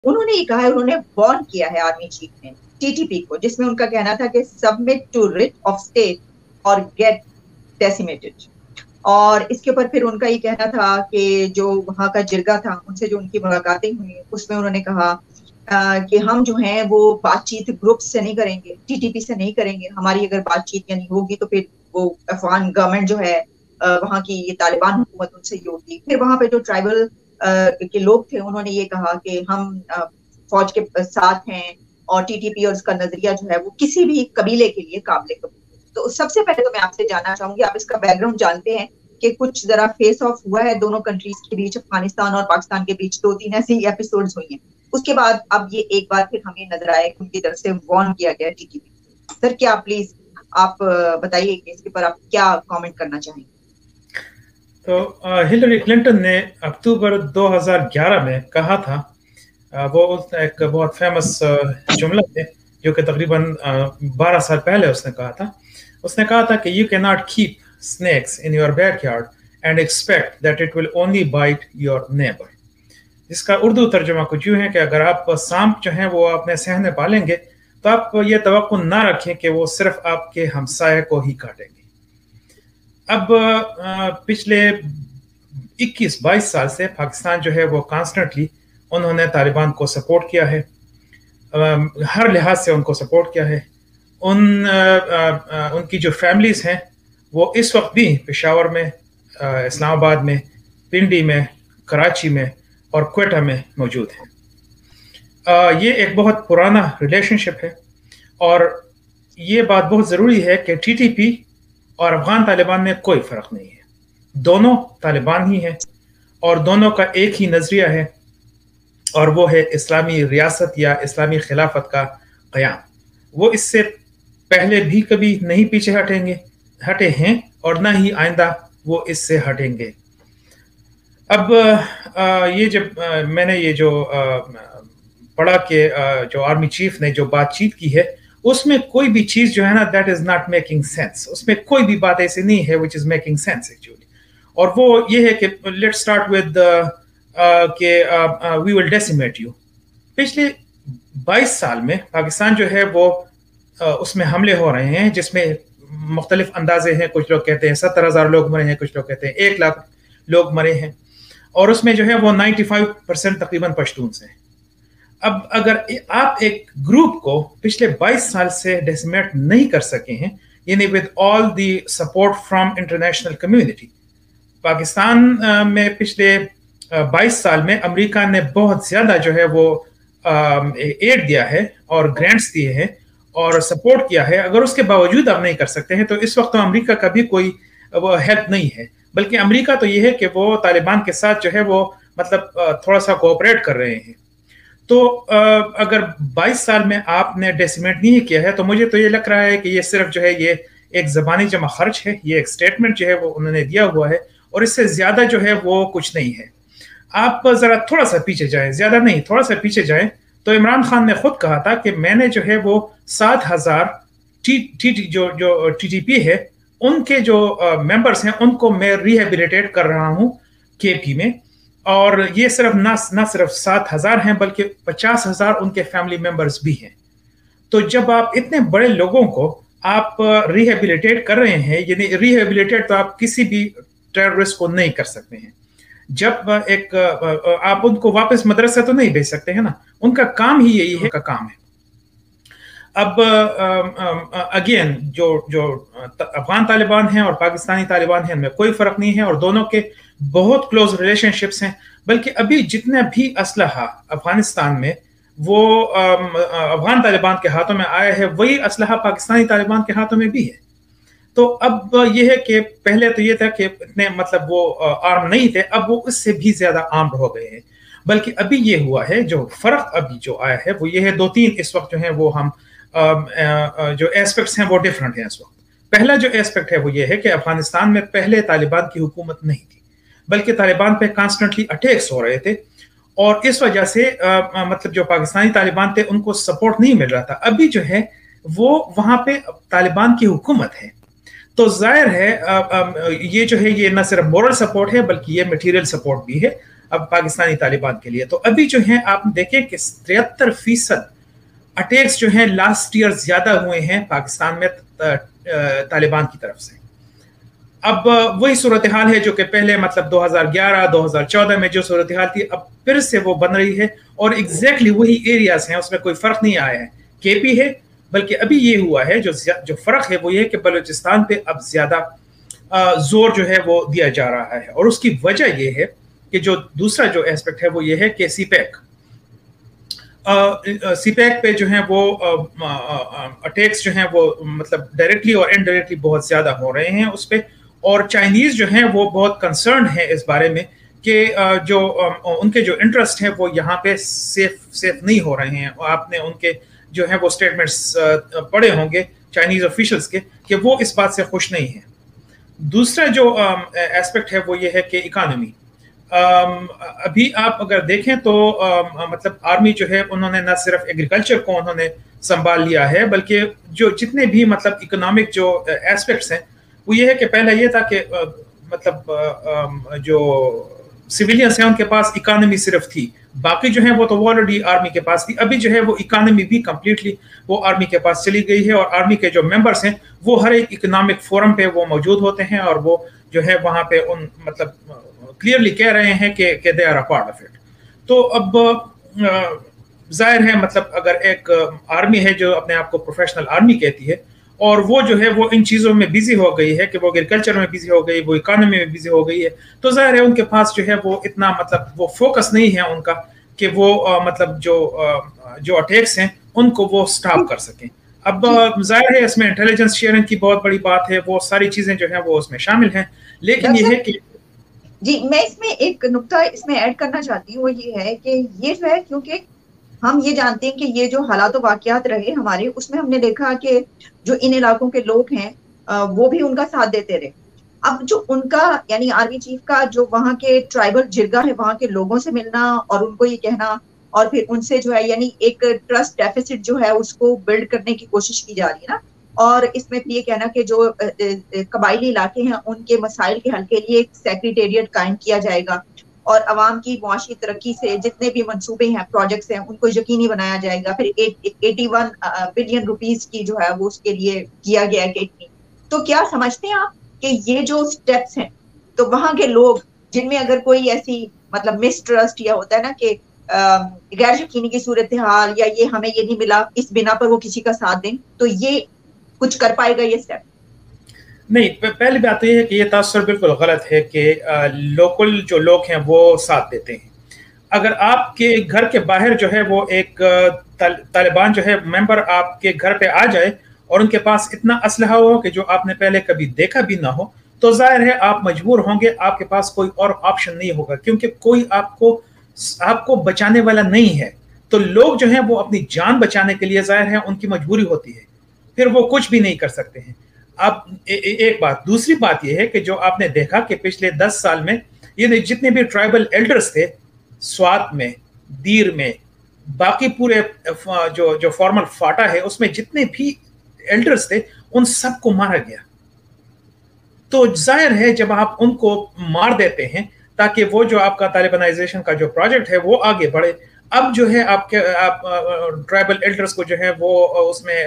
انہوں نے یہ کہا ہے, انہوں نے وارن کیا ہے آرمی چیف نے ٹی ٹی پی کو, جس میں ان کا کہنا تھا کہ submit to writ of state اور گیٹ ڈیسیمیٹڈ. اور اس کے اوپر پھر ان کا یہ کہنا تھا کہ جو وہاں کا جرگا تھا, ان سے جو ان کی ملاقاتیں ہوئی, اس میں انہوں نے کہا کہ ہم جو ہیں وہ بات چیت گروپ سے نہیں کریں گے, ٹی ٹی پی سے نہیں کریں گے. ہماری اگر بات چیت یعنی ہوگی تو پھر وہ افغان گورنمنٹ جو ہے وہاں کی یہ طالبان حکومت ان سے ہی ہوگی. پھر وہاں پہ جو ٹرائبل کے لوگ تھے, انہوں نے یہ کہا کہ ہم فوج کے ساتھ ہیں, اور ٹی ٹی پی اور اس کا نظریہ جو ہے وہ کسی بھی قبیلے کے لیے قابل قبول. تو سب سے پہلے تو میں آپ سے جاننا چاہوں گی, آپ اس کا بیک گراؤنڈ جانتے ہیں کہ کچھ ذرا فیس آف ہوا ہے دونوں کنٹریز کے بیچ, افغانستان اور پاکستان کے بیچ 2-3 ایسی ایپیسوڈز ہوئی ہیں. اس کے بعد اب یہ ایک بار پھر ہمیں نظر آئے کہ ان کی طرف سے وارن کیا گیا ٹی ٹی پی. سر کیا پلیز آپ بتائیے کہ اس کے اوپر آپ کیا کامنٹ کرنا چاہیں گے. تو ہلری کلنٹن نے اکتوبر 2011 میں کہا تھا, وہ ایک بہت فیمس جملہ ہے جو کہ تقریباً 12 سال پہلے اس نے کہا تھا. اس نے کہا تھا کہ you can not keep snakes in your backyard and expect that it will only bite your neighbor. اس کا اردو ترجمہ کچھ یوں ہے کہ اگر آپ سانپ جو ہیں وہ اپنے صحن پالیں گے تو آپ یہ توقع نہ رکھیں کہ وہ صرف آپ کے ہمسائے کو ہی کاٹیں گے. اب پچھلے 21-22 سال سے پاکستان جو ہے وہ کانسٹنٹلی انہوں نے طالبان کو سپورٹ کیا ہے, ہر لحاظ سے ان کو سپورٹ کیا ہے. ان کی جو فیملیز ہیں وہ اس وقت بھی پشاور میں, اسلام آباد میں, پنڈی میں, کراچی میں اور کوئٹہ میں موجود ہیں. یہ ایک بہت پرانا ریلیشن شپ ہے, اور یہ بات بہت ضروری ہے کہ ٹی ٹی پی اور افغان طالبان میں کوئی فرق نہیں ہے. دونوں طالبان ہی ہیں اور دونوں کا ایک ہی نظریہ ہے, اور وہ ہے اسلامی ریاست یا اسلامی خلافت کا قیام. وہ اس سے پہلے بھی کبھی نہیں پیچھے ہٹے ہیں اور نہ ہی آئندہ وہ اس سے ہٹیں گے. اب یہ جب میں نے یہ جو پڑھا کہ جو آرمی چیف نے جو بات چیت کی ہے, اس میں کوئی بھی چیز جو ہے نا that is not making sense. اس میں کوئی بھی بات ایسی نہیں ہے which is making sense actually. اور وہ یہ ہے کہ لیٹ اسٹارٹ ود کہ وی ول ڈیسیمیٹ یو. پچھلے 22 سال میں پاکستان جو ہے وہ اس میں حملے ہو رہے ہیں جس میں مختلف اندازے ہیں. کچھ لوگ کہتے ہیں 70,000 لوگ مرے ہیں, کچھ لوگ کہتے ہیں 1 لاکھ لوگ مرے ہیں, اور اس میں جو ہے وہ 95% تقریباً پشتونس ہیں. اب اگر آپ ایک گروپ کو پچھلے 22 سال سے ڈیسیمیٹ نہیں کر سکے ہیں, یعنی with all the support from international community, Pakistan میں پچھلے 22 سال میں امریکہ نے بہت زیادہ جو ہے وہ ایڈ دیا ہے اور گرانٹس دیے ہیں اور سپورٹ کیا ہے. اگر اس کے باوجود آپ نہیں کر سکتے ہیں تو اس وقت تو امریکہ کا بھی کوئی وہ ہیلپ نہیں ہے, بلکہ امریکہ تو یہ ہے کہ وہ طالبان کے ساتھ جو ہے وہ مطلب تھوڑا سا کوآپریٹ کر رہے ہیں. تو اگر 22 سال میں آپ نے ڈیسیمیٹ نہیں کیا ہے تو مجھے تو یہ لگ رہا ہے کہ یہ صرف جو ہے یہ ایک زبانی جمع خرچ ہے, یہ ایک سٹیٹمنٹ جو ہے وہ انہوں نے دیا ہوا ہے, اور اس سے زیادہ جو ہے وہ کچھ نہیں ہے. آپ ذرا تھوڑا سا پیچھے جائیں, زیادہ نہیں تھوڑا سا پیچھے جائیں, تو عمران خان نے خود کہا تھا کہ میں نے جو ہے وہ 7,000 جو ٹی ٹی پی ہے ان کے جو ممبرز ہیں ان کو میں ریہیبلیٹیٹ کر رہا ہوں کے پی میں, اور یہ صرف نہ صرف 7,000 ہیں بلکہ 50,000 ان کے فیملی ممبرز بھی ہیں. تو جب آپ اتنے بڑے لوگوں کو آپ ریہیبلیٹیٹ کر رہے ہیں, یعنی ریہیبلیٹیٹ تو آپ کسی بھی ٹیررسٹ کو نہیں کر سکتے ہیں. جب ایک آپ ان کو واپس مدرسہ تو نہیں بھیج سکتے ہیں نا, ان کا کام ہی یہی ہے, کا کام ہے. اب اگین جو افغان طالبان ہیں اور پاکستانی طالبان ہیں ان میں کوئی فرق نہیں ہے, اور دونوں کے بہت کلوز ریلیشن شپس ہیں. بلکہ ابھی جتنا بھی اسلحہ افغانستان میں وہ افغان طالبان کے ہاتھوں میں آیا ہے, وہی اسلحہ پاکستانی طالبان کے ہاتھوں میں بھی ہے. تو اب یہ ہے کہ پہلے تو یہ تھا کہ اتنے مطلب وہ آرم نہیں تھے, اب وہ اس سے بھی زیادہ آرم ہو گئے ہیں. بلکہ ابھی یہ ہوا ہے, جو فرق ابھی جو آیا ہے وہ یہ ہے, 2-3 اس وقت جو ہیں وہ ہم جو ایسپیکٹس ہیں وہ ڈیفرنٹ ہیں اس وقت. پہلا جو ایسپیکٹ ہے وہ یہ ہے کہ افغانستان میں پہلے طالبان کی حکومت نہیں تھی, بلکہ طالبان پہ کانسٹنٹلی اٹیکس ہو رہے تھے, اور اس وجہ سے مطلب جو پاکستانی طالبان تھے ان کو سپورٹ نہیں مل رہا تھا. ابھی جو ہے وہ وہاں پہ طالبان کی حکومت ہے, تو ظاہر ہے یہ جو ہے یہ نہ صرف مورل سپورٹ ہے بلکہ یہ میٹیریل سپورٹ بھی ہے. اب پاکستانی طالبان کے لیے. تو ابھی جو ہیں آپ دیکھیں کہ 73% اٹیکس جو ہیں لاسٹ ایئر زیادہ ہوئے ہیں پاکستان میں طالبان کی طرف سے. اب وہی صورتحال ہے جو کہ پہلے مطلب 2011 2014 میں جو صورتحال تھی اب پھر سے وہ بن رہی ہے, اور ایگزیکٹلی وہی ایریاز ہیں, اس میں کوئی فرق نہیں آیا ہے. کے پی ہے, بلکہ ابھی یہ ہوا ہے جو فرق ہے وہ یہ کہ بلوچستان پہ اب زیادہ زور جو ہے وہ دیا جا رہا ہے, اور اس کی وجہ یہ ہے کہ جو دوسرا جو ایسپیکٹ ہے وہ یہ ہے کہ سی پیک پہ جو ہیں وہ اٹیکس جو ہیں وہ مطلب ڈائریکٹلی اور انڈائریکٹلی بہت زیادہ ہو رہے ہیں اس پہ, اور چائنیز جو ہیں وہ بہت کنسرنڈ ہیں اس بارے میں کہ جو ان کے جو انٹرسٹ ہیں وہ یہاں پہ سیف نہیں ہو رہے ہیں. آپ نے ان کے جو ہیں وہ اسٹیٹمنٹس پڑھے ہوں گے چائنیز آفیشلز کے کہ وہ اس بات سے خوش نہیں ہیں. دوسرا جو ایسپیکٹ ہے وہ یہ ہے کہ اکانومی. ابھی آپ اگر دیکھیں تو مطلب آرمی جو ہے انہوں نے نہ صرف ایگریکلچر کو انہوں نے سنبھال لیا ہے, بلکہ جو جتنے بھی مطلب اکنامک جو ایسپیکٹس ہیں وہ یہ ہے کہ پہلے یہ تھا کہ مطلب جو سویلینس ہیں ان کے پاس اکانومی صرف تھی, باقی جو ہیں وہ تو آلریڈی آرمی کے پاس تھی. ابھی جو ہے وہ اکانومی بھی کمپلیٹلی وہ آرمی کے پاس چلی گئی ہے, اور آرمی کے جو ممبرس ہیں وہ ہر ایک اکنامک فورم پہ وہ موجود ہوتے ہیں, اور وہ جو ہے وہاں پہ ان مطلب کلیئرلی کہہ رہے ہیں کہ they are a part of it. تو اب ظاہر ہے مطلب اگر ایک آرمی ہے جو اپنے آپ کو پروفیشنل آرمی کہتی ہے, اور وہ جو ہے وہ ان چیزوں میں بزی ہو گئی ہے کہ وہ ایگریکلچر میں بزی ہو گئی, وہ اکانومی میں بزی ہو گئی ہے, تو ظاہر ہے ان کے پاس جو ہے وہ اتنا مطلب وہ فوکس نہیں ہے ان کا کہ وہ مطلب جو اٹیکس ہیں ان کو وہ سٹاپ کر سکیں. اب ظاہر ہے اس میں انٹیلیجنس شیئرنگ کی بہت بڑی بات ہے, وہ ساری چیزیں جو ہیں وہ اس میں شامل ہیں, لیکن یہ ہے کہ جی میں اس میں ایک نقطہ اس میں ایڈ کرنا چاہتی ہوں, وہ یہ ہے کہ یہ جو ہے کیونکہ ہم یہ جانتے ہیں کہ یہ جو حالات و واقعات رہے ہمارے, اس میں ہم نے دیکھا کہ جو ان علاقوں کے لوگ ہیں وہ بھی ان کا ساتھ دیتے رہے. اب جو ان کا یعنی آرمی چیف کا جو وہاں کے ٹرائبل جرگہ ہے وہاں کے لوگوں سے ملنا اور ان کو یہ کہنا, اور پھر ان سے جو ہے یعنی ایک ٹرسٹ ڈیفیسٹ جو ہے اس کو بلڈ کرنے کی کوشش کی جا رہی ہے نا, اور اس میں بھی یہ کہنا کہ جو قبائلی علاقے ہیں ان کے مسائل کے حل کے لیے ایک سیکریٹریٹ قائم کیا جائے گا, اور عوام کی معاشی ترقی سے جتنے بھی منصوبے ہیں پروجیکٹس ہیں ان کو یقینی بنایا جائے گا. پھر 81 بلین روپیز کی جو ہے وہ اس کے لیے کیا گیا ہے. تو کیا سمجھتے ہیں آپ کہ یہ جو سٹیپس ہیں تو وہاں کے لوگ جن میں اگر کوئی ایسی مطلب مس ٹرسٹ یا ہوتا ہے نا کہ غیر یقینی کی صورتحال یا یہ ہمیں یہ نہیں ملا اس بنا پر وہ کسی کا ساتھ دیں, تو یہ کچھ کر پائے گا یہ سٹیپ؟ نہیں, پہلی بات تو یہ ہے کہ یہ تاثر بالکل غلط ہے کہ لوکل جو لوگ ہیں وہ ساتھ دیتے ہیں. اگر آپ کے گھر کے باہر جو ہے وہ ایک طالبان جو ہے ممبر آپ کے گھر پہ آ جائے اور ان کے پاس اتنا اسلحہ ہو کہ جو آپ نے پہلے کبھی دیکھا بھی نہ ہو, تو ظاہر ہے آپ مجبور ہوں گے, آپ کے پاس کوئی اور آپشن نہیں ہوگا, کیونکہ کوئی آپ کو بچانے والا نہیں ہے. تو لوگ جو ہیں وہ اپنی جان بچانے کے لیے ظاہر ہے ان کی مجبوری ہوتی ہے, پھر وہ کچھ بھی نہیں کر سکتے ہیں. اب ایک بات, دوسری بات یہ ہے کہ جو آپ نے دیکھا کہ پچھلے 10 سال میں یہ جتنے بھی ٹرائبل ایلڈرز تھے سوات میں, دیر میں, باقی پورے جو فارمل فاٹا ہے اس میں جتنے بھی ایلڈرز تھے ان سب کو مارا گیا. تو ظاہر ہے جب آپ ان کو مار دیتے ہیں تاکہ وہ جو آپ کا طالبانائزیشن کا جو پروجیکٹ ہے وہ آگے بڑھے, اب جو ہے آپ ٹرائبل ایلڈرز کو جو ہے وہ اس میں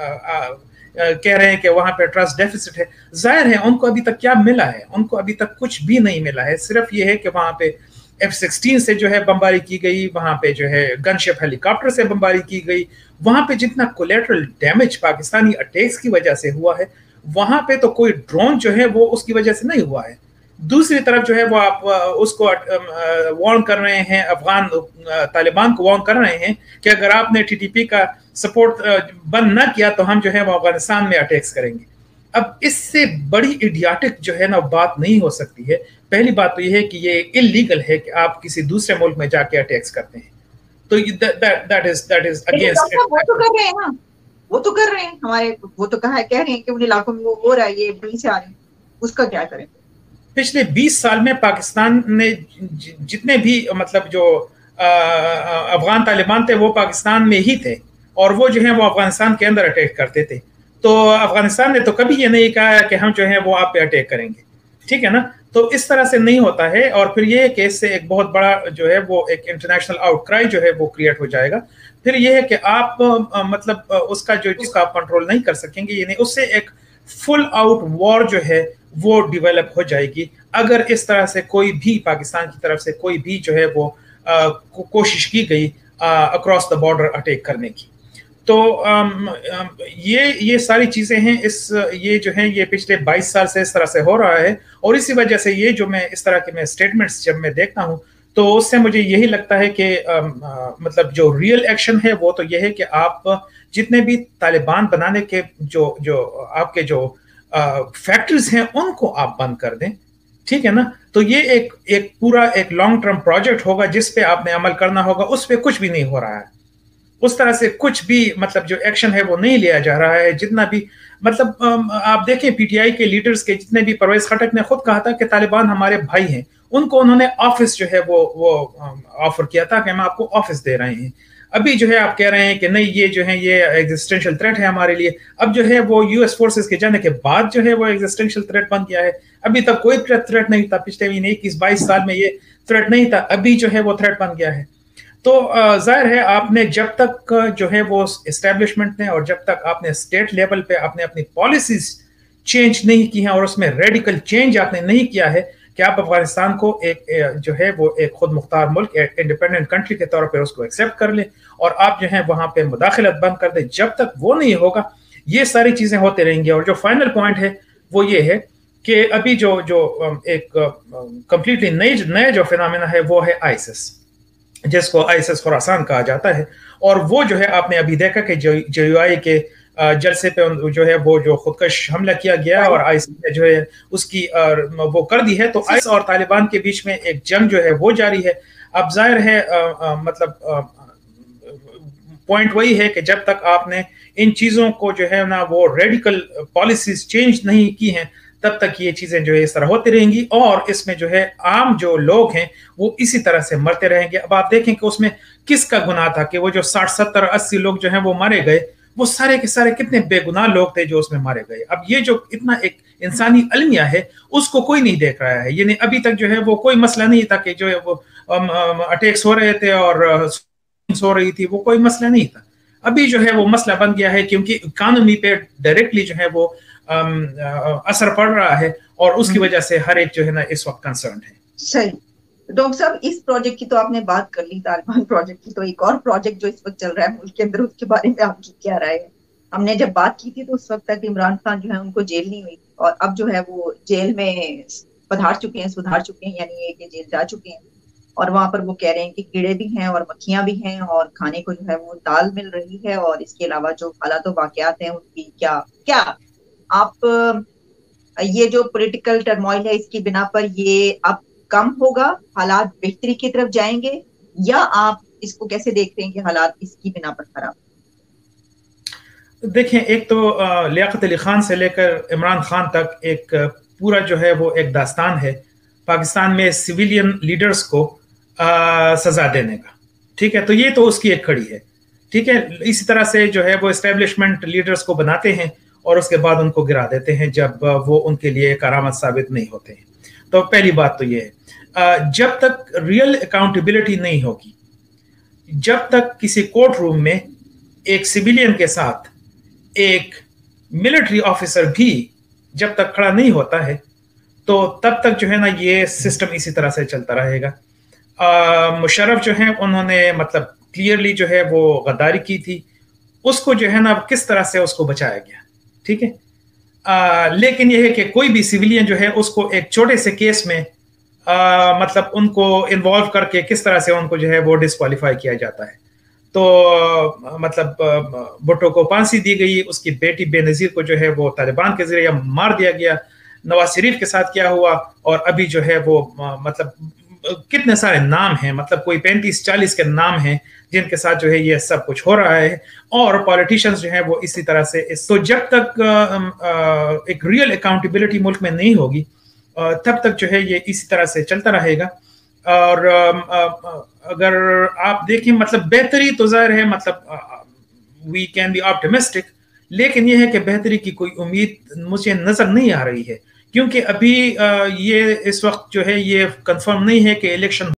کہہ رہے ہیں کہ وہاں پہ ٹرسٹ ڈیفیسٹ ہے. ظاہر ہے ان کو ابھی تک کیا ملا ہے, ان کو ابھی تک کچھ بھی نہیں ملا ہے, صرف یہ ہے کہ وہاں پہ F-16 سے جو ہے بمباری کی گئی, وہاں پہ جو ہے گن شپ ہیلی کاپٹر سے بمباری کی گئی, وہاں پہ جتنا کولیٹرل ڈیمیج پاکستانی اٹیکس کی وجہ سے ہوا ہے وہاں پہ تو کوئی ڈرون جو ہے وہ اس کی وجہ سے نہیں ہوا ہے. دوسری طرف جو ہے وہ آپ اس کو وارن کر رہے ہیں, افغان طالبان کو وارن کر رہے ہیں کہ اگر آپ نے TTP کا سپورٹ بند نہ کیا تو ہم جو ہے وہ افغانستان میں اٹیکس کریں گے. اب اس سے بڑی ایڈیاٹک جو ہے نا بات نہیں ہو سکتی ہے. پہلی بات تو یہ ہے کہ یہ انلیگل ہے کہ آپ کسی دوسرے ملک میں جا کے اٹیکس کرتے ہیں, تو that is against وہ تو کر رہے ہیں نا, وہ تو کر رہے ہیں ہمارے, وہ تو کہہ رہے ہیں کہ ان علاقوں میں وہ ہو رہا ہے, یہ وہیں سے آ رہے ہیں, اس کا کیا کریں؟ پچھلے 20 سال میں پاکستان نے جتنے بھی مطلب جو افغان طالبان تھے وہ پاکستان میں ہی تھے, اور وہ جو ہیں وہ افغانستان کے اندر اٹیک کرتے تھے. تو افغانستان نے تو کبھی یہ نہیں کہا کہ ہم جو ہیں وہ آپ پہ اٹیک کریں گے, ٹھیک ہے نا. تو اس طرح سے نہیں ہوتا ہے، اور پھر یہ کہ اس سے ایک بہت بڑا جو ہے وہ ایک انٹرنیشنل آؤٹ کرائی جو ہے وہ کریٹ ہو جائے گا. پھر یہ ہے کہ آپ مطلب اس کا جس کا آپ کنٹرول نہیں کر سکیں گے، یعنی اس سے ایک فل آؤٹ وار جو ہے وہ ڈیولپ ہو جائے گی اگر اس طرح سے کوئی بھی پاکستان کی طرف سے کوئی بھی جو ہے وہ کوشش کی گئی اکراس دا بارڈر اٹیک کرنے کی. تو یہ ساری چیزیں ہیں، یہ جو ہیں یہ پچھلے 22 سال سے اس طرح سے ہو رہا ہے، اور اسی وجہ سے یہ جو میں اس طرح کے میں اسٹیٹمنٹس جب میں دیکھتا ہوں تو اس سے مجھے یہی لگتا ہے کہ مطلب جو ریئل ایکشن ہے وہ تو یہ ہے کہ آپ جتنے بھی طالبان بنانے کے جو آپ کے جو فیکٹریز ہیں ان کو آپ بند کر دیں، ٹھیک ہے نا. تو یہ ایک پورا ایک لانگ ٹرم پروجیکٹ ہوگا جس پہ آپ نے عمل کرنا ہوگا. اس پہ کچھ بھی نہیں ہو رہا ہے، اس طرح سے کچھ بھی مطلب جو ایکشن ہے وہ نہیں لیا جا رہا ہے. جتنا بھی مطلب آپ دیکھیں پی ٹی آئی کے لیڈرز کے جتنے بھی، پرویز خٹک نے خود کہا تھا کہ طالبان ہمارے بھائی ہیں، ان کو انہوں نے آفس جو ہے وہ آفر کیا تھا کہ ہم آپ کو آفس دے رہے ہیں. ابھی جو ہے آپ کہہ رہے ہیں کہ نہیں یہ جو ہے یہ ایگزسٹینشل تھریٹ ہے ہمارے لیے. اب جو ہے وہ یو ایس فورسز کے جانے کے بعد جو ہے وہ ایگزسٹینشل تھریٹ بن گیا ہے. ابھی تک کوئی تھریٹ نہیں تھا، پچھلے 21-22 سال میں یہ تھریٹ نہیں تھا، ابھی جو ہے وہ تھریٹ بن گیا ہے. تو ظاہر ہے آپ نے جب تک جو ہے وہ اسٹیبلشمنٹ نے اور جب تک آپ نے اسٹیٹ لیول پہ آپ نے اپنی پالیسیز چینج نہیں کی ہیں اور اس میں ریڈیکل چینج آپ نے نہیں کیا ہے کہ آپ افغانستان کو ایک جو ہے وہ ایک خود مختار ملک، انڈیپینڈنٹ کنٹری کے طور پہ اس کو ایکسیپٹ کر لیں اور آپ جو ہے وہاں پہ مداخلت بند کر دیں، جب تک وہ نہیں ہوگا یہ ساری چیزیں ہوتے رہیں گی. اور جو فائنل پوائنٹ ہے وہ یہ ہے کہ ابھی جو ایک کمپلیٹلی نیا جو فینامنا ہے وہ ہے آئیسس، جس کو آئیسس خراسان کہا جاتا ہے. اور وہ جو ہے آپ نے ابھی دیکھا کہ جے یو آئی کے جلسے پہ جو ہے وہ جو خودکش حملہ کیا گیا اور آئیسس نے جو ہے اس کی وہ کر دی ہے. تو آئیسس اور طالبان کے بیچ میں ایک جنگ جو ہے وہ جاری ہے. اب ظاہر ہے مطلب پوائنٹ وہی ہے کہ جب تک آپ نے ان چیزوں کو جو ہے نا وہ ریڈیکل پالیسیز چینج نہیں کی ہیں تب تک یہ چیزیں جو ہے اس طرح ہوتی رہیں گی، اور اس میں جو ہے عام جو لوگ ہیں وہ اسی طرح سے مرتے رہیں گے. اب آپ دیکھیں کہ اس میں کس کا گناہ تھا کہ وہ جو 60-70-80 لوگ جو ہیں وہ مارے گئے، وہ سارے کے سارے کتنے بے گناہ لوگ تھے جو اس میں مارے گئے. اب یہ جو اتنا ایک انسانی المیہ ہے اس کو کوئی نہیں دیکھ رہا ہے. یعنی ابھی تک جو ہے وہ کوئی مسئلہ نہیں تھا کہ جو ہے وہ اٹیکس ہو رہے تھے اور ہو رہی تھی، وہ کوئی مسئلہ نہیں تھا. ابھی جو ہے وہ مسئلہ بن گیا ہے کیونکہ اکانومی پہ ڈائریکٹلی جو ہے وہ اثر پڑ رہا ہے اور اس کی وجہ سے ہر ایک جو ہے نا اس وقت کنسرنڈ ہے. صحیح. ڈاکٹر صاحب اس پروجیکٹ کی تو آپ نے بات کر لی، طالبان پروجیکٹ کی، تو ایک اور پروجیکٹ جو اس وقت چل رہا ہے ملک کے اندر اس کے بارے میں آپ کی کیا رائے ہے؟ ہم نے جب بات کی تھی تو اس وقت تک عمران خان جو ہے ان کو جیل نہیں ہوئی اور اب جو ہے وہ جیل میں سدھار چکے ہیں یعنی یہ کہ جیل جا چکے ہیں اور وہاں پر وہ کہہ رہے ہیں کہ کیڑے بھی ہیں اور مکھیاں بھی ہیں اور کھانے کو جو ہے وہ دال مل رہی ہے، اور اس کے علاوہ جو حالات و واقعات ہیں ان کی کیا آپ یہ جو پولیٹیکل ٹرموائل ہے اس کی بنا پر یہ اب کم ہوگا، حالات بہتری کی طرف جائیں گے، یا آپ اس کو کیسے دیکھتے ہیں کہ حالات اس کی بنا پر خراب؟ دیکھیں، ایک تو لیاقت علی خان سے لے کر عمران خان تک ایک پورا جو ہے وہ ایک داستان ہے پاکستان میں سویلین لیڈرز کو سزا دینے کا، ٹھیک ہے. تو یہ تو اس کی ایک کڑی ہے، ٹھیک ہے. اسی طرح سے جو ہے وہ اسٹیبلشمنٹ لیڈرز کو بناتے ہیں اور اس کے بعد ان کو گرا دیتے ہیں جب وہ ان کے لیے کارآمد ثابت نہیں ہوتے ہیں. تو پہلی بات تو یہ ہے جب تک ریئل اکاؤنٹیبلٹی نہیں ہوگی، جب تک کسی کورٹ روم میں ایک سویلین کے ساتھ ایک ملٹری آفیسر بھی جب تک کھڑا نہیں ہوتا ہے تو تب تک جو ہے نا یہ سسٹم اسی طرح سے چلتا رہے گا. مشرف جو ہیں انہوں نے مطلب کلیئرلی جو ہے وہ غداری کی تھی، اس کو جو ہے نا کس طرح سے اس کو بچایا گیا، ٹھیک ہے. لیکن یہ ہے کہ کوئی بھی سویلین جو ہے اس کو ایک چھوٹے سے کیس میں مطلب ان کو انوالو کر کے کس طرح سے ان کو جو ہے وہ ڈسکوالیفائی کیا جاتا ہے. تو مطلب بھٹو کو پھانسی دی گئی، اس کی بیٹی بے نظیر کو جو ہے وہ طالبان کے ذریعے مار دیا گیا. نواز شریف کے ساتھ کیا ہوا، اور ابھی جو ہے وہ مطلب کتنے سارے نام ہیں، مطلب کوئی 35-40 کے نام ہیں جن کے ساتھ جو ہے یہ سب کچھ ہو رہا ہے. اور پولیٹیشنز جو ہیں وہ اسی طرح سے تو جب تک ایک ریئل اکاؤنٹیبلٹی ملک میں نہیں ہوگی تب تک جو ہے یہ اسی طرح سے چلتا رہے گا. اور اگر آپ دیکھیں مطلب بہتری تو ظاہر ہے، مطلب وی کین بی آپٹیمسٹک، لیکن یہ ہے کہ بہتری کی کوئی امید مجھے نظر نہیں آ رہی ہے کیونکہ ابھی یہ اس وقت جو ہے یہ کنفرم نہیں ہے کہ الیکشن